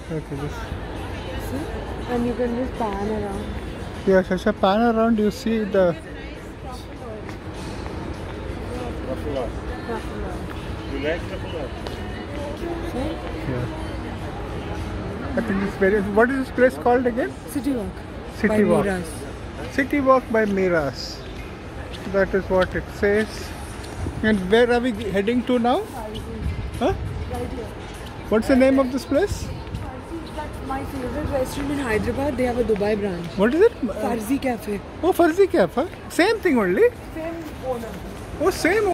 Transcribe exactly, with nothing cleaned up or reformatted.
Okay, this. See? And you can just pan around. Yeah, Shasha, pan around, you see the. Buffalo. Buffalo. You like buffalo? See? Yeah. I think it's very. What is this place called again? City Walk. City by Walk. Miras. City Walk by Miras. That is what it says. And where are we heading to now? Huh? Right here. What's the name of this place? That's my favorite restaurant in Hyderabad. They have a Dubai branch. What is it? Farzi Cafe. Oh, Farzi Cafe. Same thing only. Same owner. Oh, same.